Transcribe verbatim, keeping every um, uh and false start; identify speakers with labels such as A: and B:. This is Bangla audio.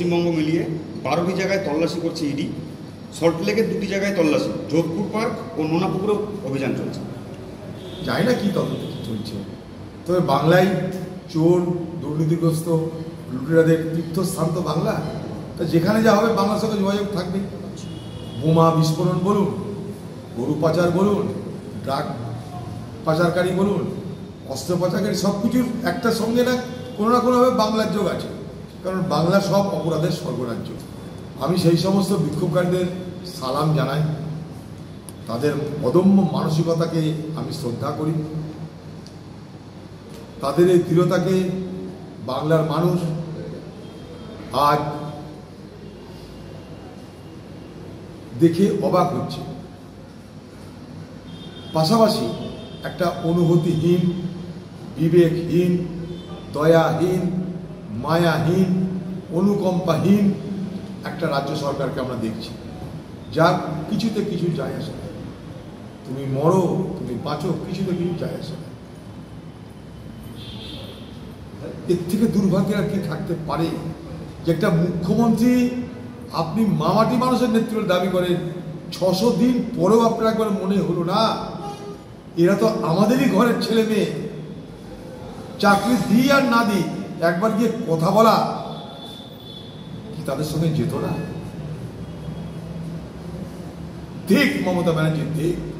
A: পশ্চিমবঙ্গ মিলিয়ে বারোটি জায়গায় তল্লাশি করছে ইডি। সল্টলেকের দুটি জায়গায় তল্লাশি, যোধপুর পার্ক ও নোনাপুকুরেও অভিযান চলছে।
B: জানি না কী তদন্ত কী চলছে, তবে বাংলায় চোর দুর্নীতিগ্রস্ত লুটেরাদের তীর্থস্থান তো বাংলা। তা যেখানে যা হবে বাংলার সঙ্গে যোগাযোগ থাকবে। বোমা বিস্ফোরণ বলুন, গরু পাচার বলুন, ড্রাগ পাচারকারী বলুন, অস্ত্র পাচারকারী, সব কিছুর একটা সঙ্গে না কোনো না কোনোভাবে বাংলার যোগ আছে, কারণ বাংলা সব অপরাধের স্বর্গরাজ্য। আমি সেই সমস্ত বিক্ষোভকারীদের সালাম জানাই, তাদের অদম্য মানসিকতাকে আমি শ্রদ্ধা করি, তাদের এই দৃঢ়তাকে বাংলার মানুষ আজ দেখে অবাক হচ্ছে। পাশাপাশি একটা অনুভূতিহীন, বিবেকহীন, দয়াহীন, মায়াহীন, অনুকম্পাহীন একটা রাজ্য সরকারকে আমরা দেখছি, যার কিছুতে কিছু যায় আসে না। তুমি মরো, তুমি বাঁচো, কিছুতে কিছু যায় আসে না। এর থেকে দুর্ভাগ্যের আর কি থাকতে পারে যে একটা মুখ্যমন্ত্রী আপনি মামাটি মানুষের নেতৃত্বের দাবি করেন, ছশো দিন পরেও আপনার একবার মনে হলো না এরা তো আমাদেরই ঘরের ছেলে মেয়ে, চাকরি দিই আর না দিই একবার গিয়ে কথা বলা কি তাদের সঙ্গে যেত না? ঠিক মমতা ব্যানার্জি, ঠিক।